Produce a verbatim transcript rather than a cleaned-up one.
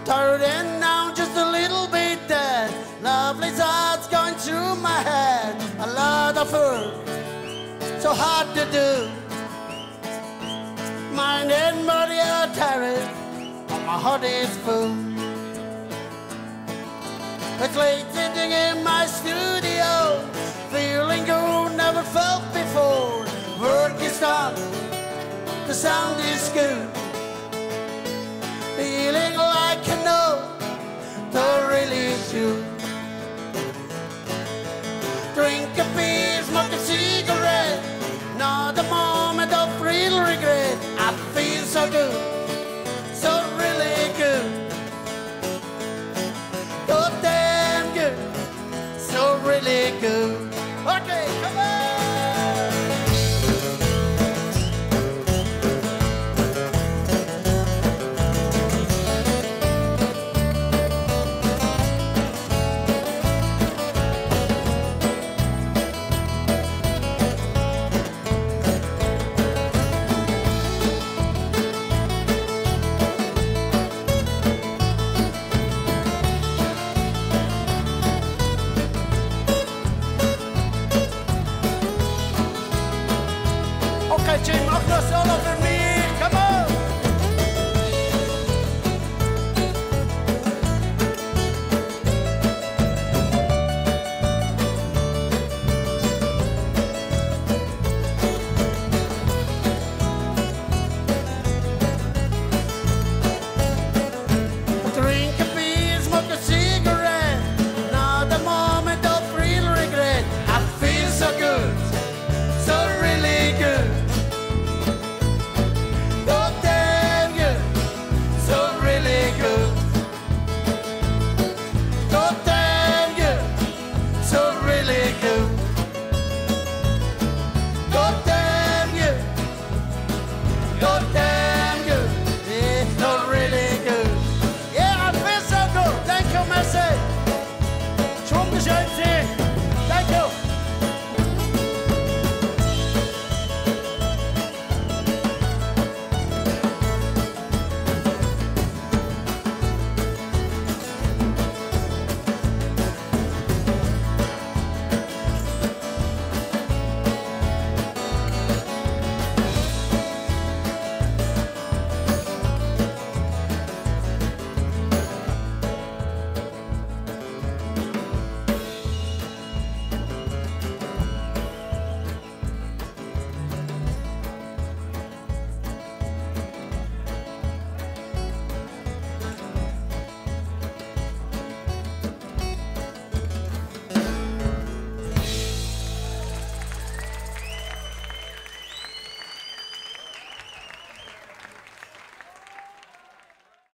tired and now just a little bit dead. Lovely thoughts going through my head. A lot of work, so hard to do. Mind and body are tired, but my heart is full. It's late sitting in my studio, feeling good, never felt before. Work is done, the sound is good, feeling like an